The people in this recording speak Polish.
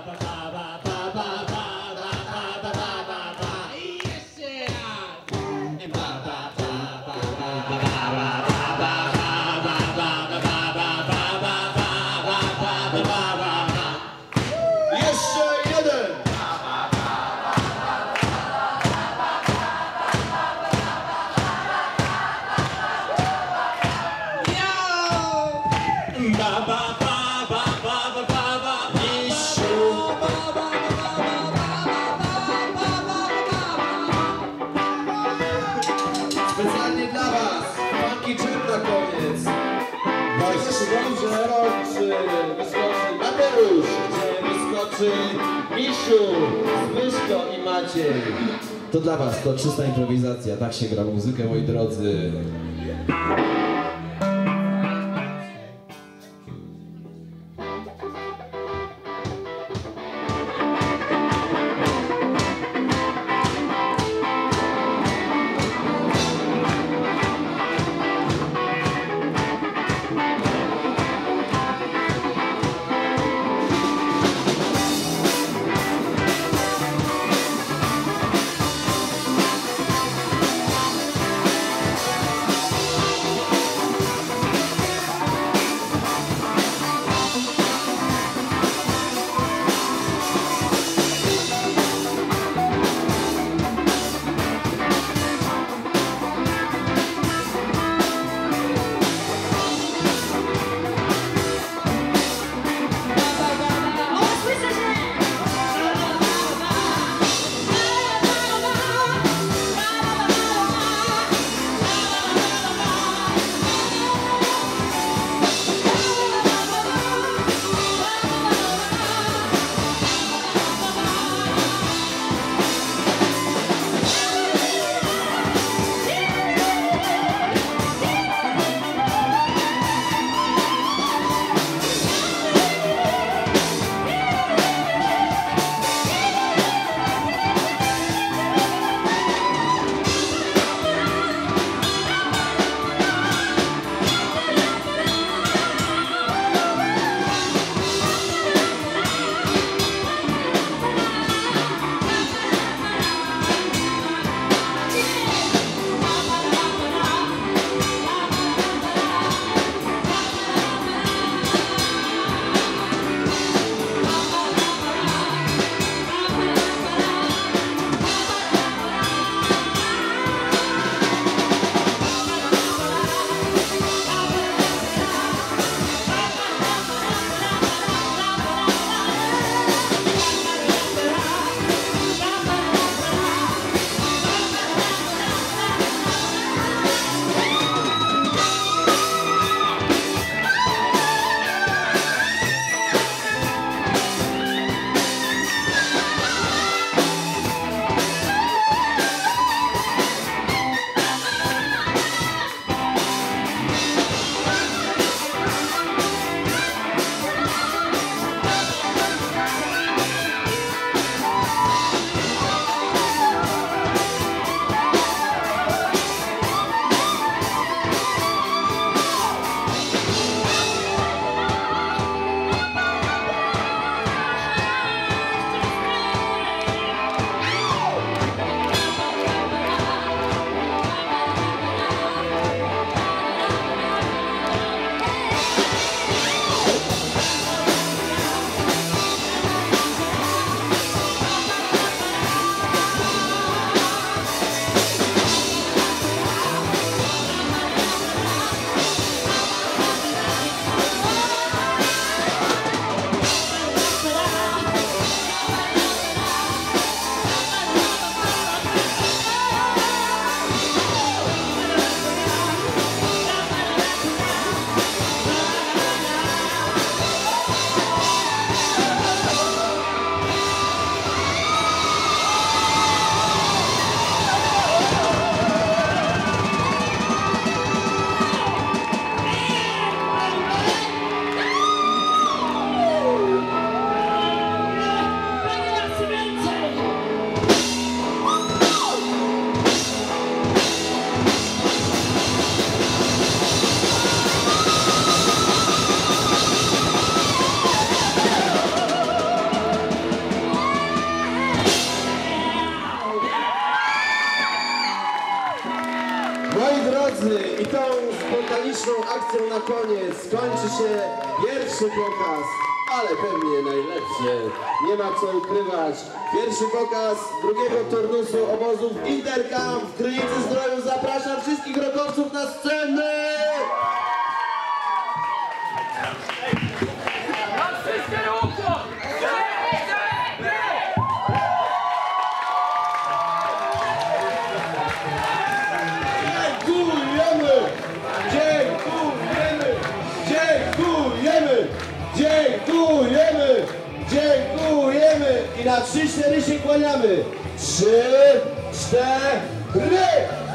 Specjalnie dla was, funky jam na koniec. Wyskoczy Mateusz, gdzie wyskoczy Misiu, Zbyszko i Maciej. To dla was, to czysta improwizacja, tak się gra muzykę, moi drodzy. akcją na koniec skończy się pierwszy pokaz, ale pewnie najlepszy. Nie ma co ukrywać. Pierwszy pokaz drugiego turnusu obozów Intercam w Krynicy Zdroju. Zapraszam wszystkich rockowców na scenę! Dziękujemy! I na 3-4 się kłaniamy. 3, 4!